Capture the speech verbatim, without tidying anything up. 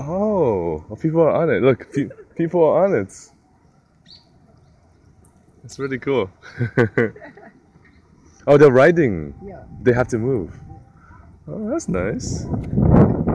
Oh, oh, people are on it. Look, pe people are on it. It's really cool. Oh, they're riding. Yeah. They have to move. Oh, that's nice.